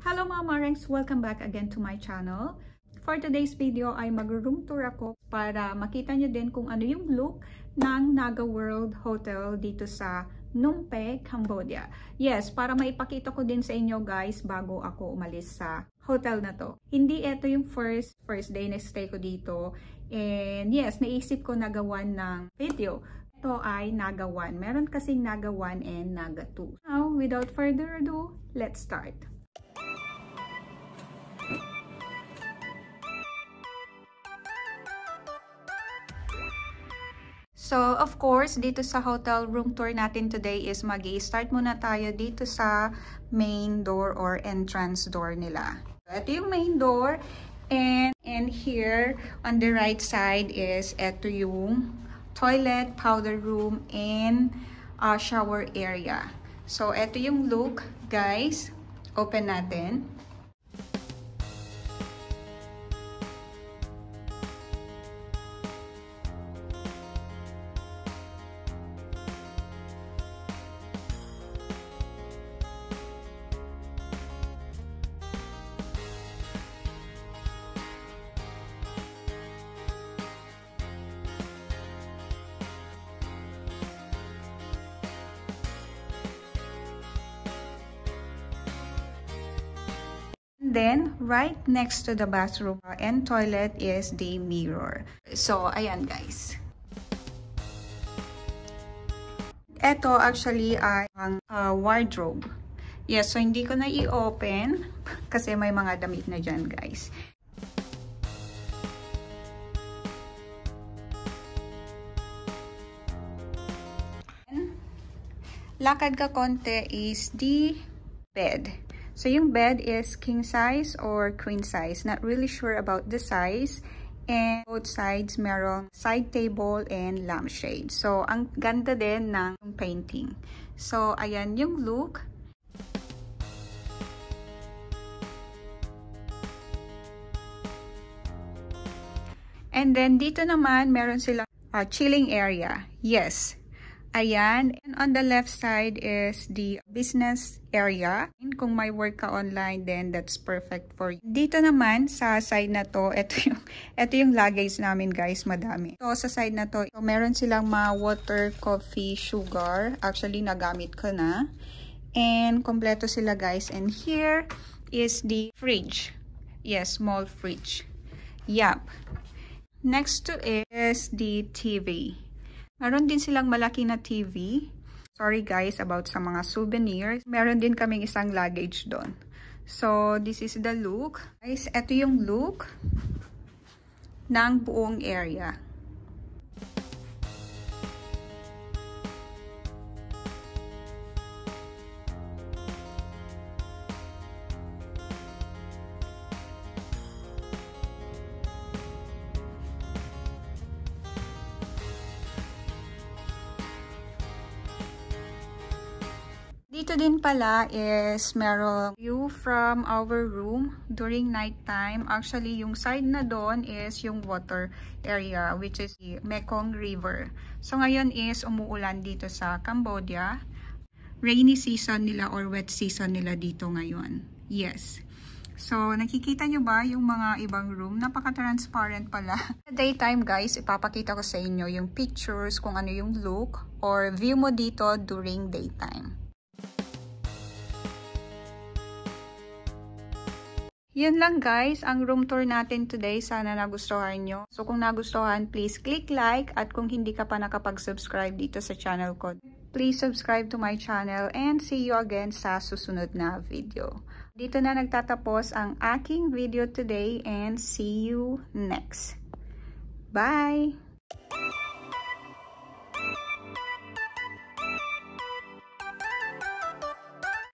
Hello mga Marengs! Welcome back again to my channel. For today's video ay mag-room tour ako para makita nyo din kung ano yung look ng Naga World Hotel dito sa Phnom Penh, Cambodia. Yes, para maipakita ko din sa inyo guys bago ako umalis sa hotel na to. Hindi ito yung first day na stay ko dito. And yes, naisip ko nagawan ng video. Ito ay Naga 1. Meron kasing Naga 1 and Naga 2. Now, without further ado, let's start. So, of course, dito sa hotel room tour natin today is mag-i-start muna tayo dito sa main door or entrance door nila. Ito yung main door and here on the right side is ito yung toilet, powder room, and shower area. So, ito yung look, guys. Open natin. Then, right next to the bathroom and toilet is the mirror. So, ayan guys. Ito actually ay ang wardrobe. Yes, so hindi ko na i-open kasi may mga damit na dyan guys. Lakad ka konti is the bed. So, yung bed is king size or queen size. Not really sure about the size. And both sides, merong side table and lampshade. So, ang ganda din ng painting. So, ayan yung look. And then, dito naman, meron silang chilling area. Yes. Ayan, and on the left side is the business area. And kung may work ka online, then that's perfect for you. Dito naman, sa side na to, ito yung luggage namin guys, madami. So, sa side na to, meron silang mga water, coffee, sugar. Actually, nagamit ko na. And kompleto sila guys. And here is the fridge. Yes, small fridge. Yup. Next to it is the TV. Meron din silang malaki na TV. Sorry guys about sa mga souvenirs. Meron din kaming isang luggage doon. So, this is the look. Guys, ito yung look ng buong area. Dito din pala is merong view from our room during night time. Actually, yung side na doon is yung water area which is the Mekong River. So, ngayon is umuulan dito sa Cambodia. Rainy season nila or wet season nila dito ngayon. Yes. So, nakikita nyo ba yung mga ibang room? Napaka-transparent pala. Daytime guys, ipapakita ko sa inyo yung pictures kung ano yung look or view mo dito during daytime. Yun lang guys, ang room tour natin today. Sana nagustuhan nyo. So kung nagustuhan, please click like. At kung hindi ka pa nakapag-subscribe dito sa channel ko, please subscribe to my channel and see you again sa susunod na video. Dito na nagtatapos ang aking video today and see you next. Bye!